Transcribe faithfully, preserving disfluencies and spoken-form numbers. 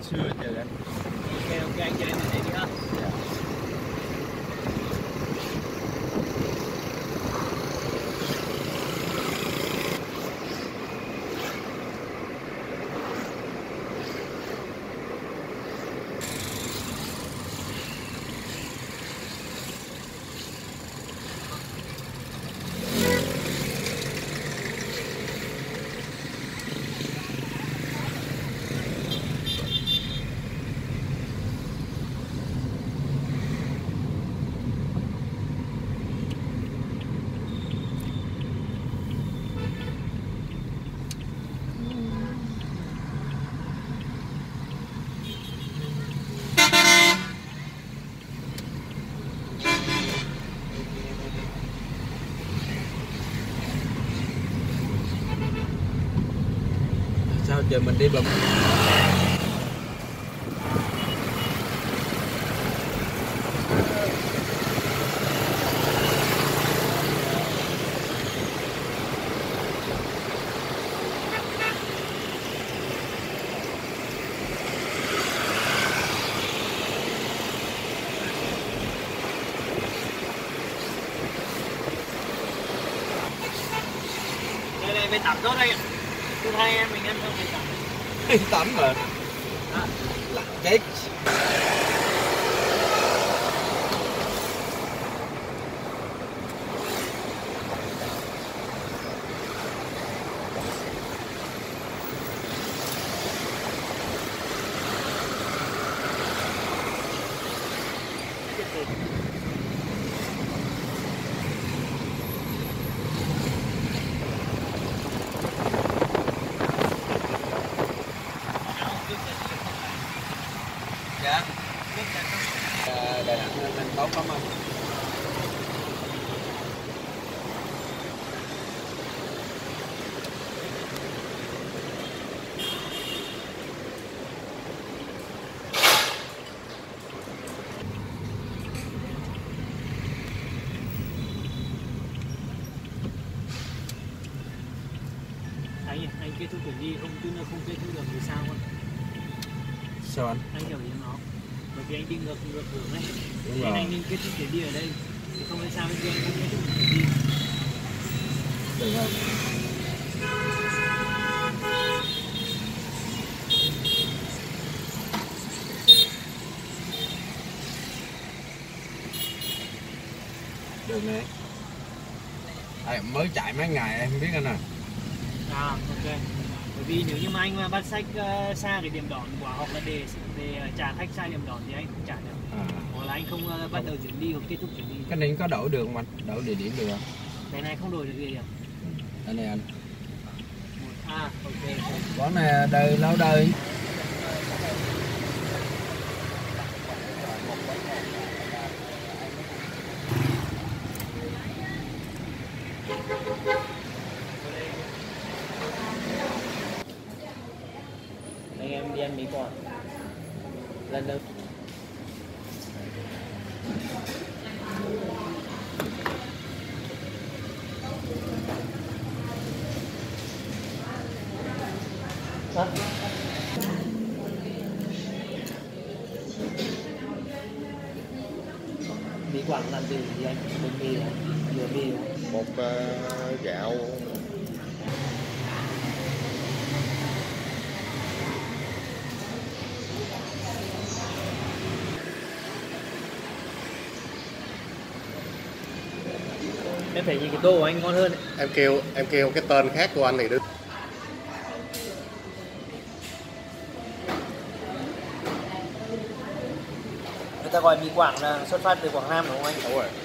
Chưa chờ anh. Ok ok anh chờ em ở đây đi ha. Dạ. Sao chờ mình đi bấm. Đây này về tắm tốt đây ạ. Tôi hai em mình ăn xong về tắm. Đi tắm mà. Đó. Là chết. Dạ. À, Đà Nẵng nên tốt lắm anh. Anh anh kết thúc chuyến đi không chứ nó không kết thúc được thì sao không? Sao anh? Anh hiểu ý nó. Bởi vì anh đi ngược ngược hướng ấy. Đúng Nên rồi. anh nên kết thúc chuyến đi ở đây. Thì không phải sao bên kia anh không kết thúc chuyến đi. Được rồi. Đường này em mới chạy mấy ngày em không biết anh à. À ok. Bởi vì nếu như mà anh mà bắt sách uh, xa cái điểm đón quả hoặc là để để trả khách sai điểm đón thì anh không trả được. À. Hoặc là anh không uh, bắt đầu chuyến đi hoặc kết thúc chuyến đi. Cái này có đổi được không anh? Đổi địa điểm được không? Cái này không đổi được gì à? Đây này anh. À ok. Có nè, đời lâu đời. Anh em đi ăn mì Quảng lần đầu. Hả? Mì Quảng làm từ gì anh? Bột mì hả? Dừa mì hả? Một uh, gạo. Em thấy những cái tô của anh ngon hơn ấy. Em kêu em kêu cái tên khác của anh thì được. Người ta gọi mì Quảng là xuất phát từ Quảng Nam đúng không anh? Đúng rồi.